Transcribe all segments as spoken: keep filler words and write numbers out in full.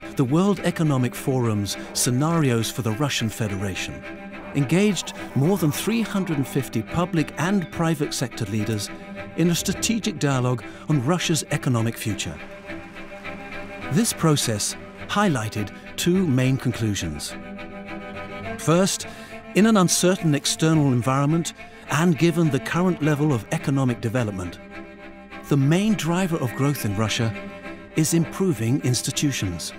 the World Economic Forum's Scenarios for the Russian Federation engaged more than three hundred fifty public and private sector leaders in a strategic dialogue on Russia's economic future. This process highlighted two main conclusions. First, in an uncertain external environment and given the current level of economic development, the main driver of growth in Russia is improving institutions.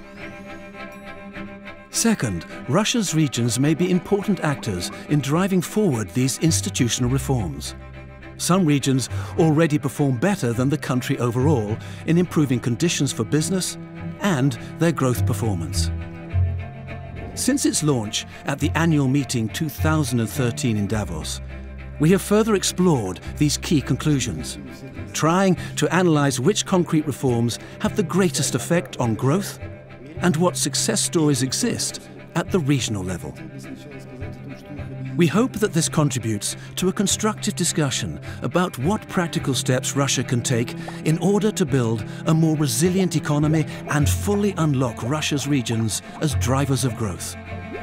Second, Russia's regions may be important actors in driving forward these institutional reforms. Some regions already perform better than the country overall in improving conditions for business and their growth performance. Since its launch at the annual meeting two thousand thirteen in Davos, we have further explored these key conclusions, trying to analyze which concrete reforms have the greatest effect on growth and what success stories exist at the regional level. We hope that this contributes to a constructive discussion about what practical steps Russia can take in order to build a more resilient economy and fully unlock Russia's regions as drivers of growth.